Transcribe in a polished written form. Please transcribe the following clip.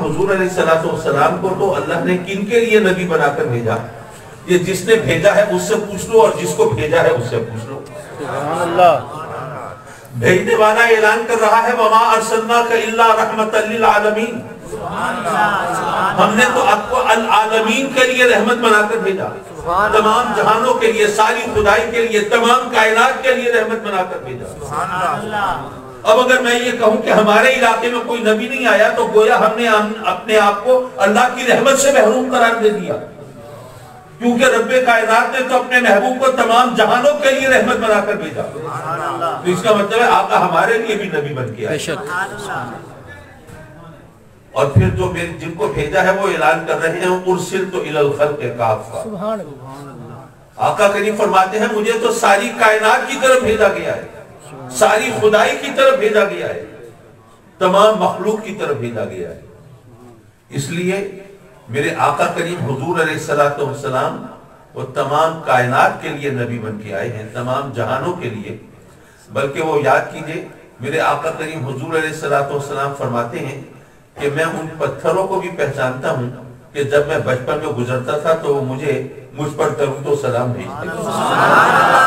حضور علیہ السلام کو تو اللہ نے کن کے لیے نبی بنا کر بھیجا؟ یہ جس نے بھیجا ہے اس سے پوچھ لو، اور جس کو بھیجا ہے اس سے پوچھ لو۔ سبحان اللہ۔ بھیجنے والا اعلان کر رہا ہے وَمَا أَرْسَلْنَاكَ إِلَّا رَحْمَةً لِلْعَالَمِينَ، ہم نے تو آپ کو العالمین کے لیے رحمت بنا کر بھیجا، تمام جہانوں کے لیے، ساری خدائی کے لیے، تمام کائنات کے لیے رحمت بنا کر بھیجا۔ اب اگر میں یہ کہوں کہ ہمارے علاقے میں کوئی نبی نہیں آیا تو گویا ہم نے اپنے آپ کو اللہ کی رحمت سے محروم قرار دے دیا، کیونکہ رب کائنات نے تو اپنے محبوب کو تمام جہانوں کے لیے رحمت بنا کر بھیجا۔ تو اس کا مطلب ہے آقا ہمارے لیے بھی نبی بن کے آئے۔ اور پھر جو جن کو بھیجا ہے وہ اعلان کر رہے ہیں ارسلت الی الخلق کافہ۔ آقا کریم فرماتے ہیں مجھے تو ساری کائنات کی طرف بھیجا گیا ہے، ساری خدائی کی طرف بھیجا گیا ہے، تمام مخلوق کی طرف بھیجا گیا ہے۔ اس لیے میرے آقا کریم حضور علیہ السلام وہ تمام کائنات کے لیے نبی بن کے آئے ہیں، تمام جہانوں کے لیے۔ بلکہ وہ یاد کیجئے میرے آقا کریم حضور علیہ السلام فرماتے ہیں کہ میں ان پتھروں کو بھی پہچانتا ہوں کہ جب میں بچپن میں گزرتا تھا تو وہ مجھ پر درود و سلام بھیجتے تھے۔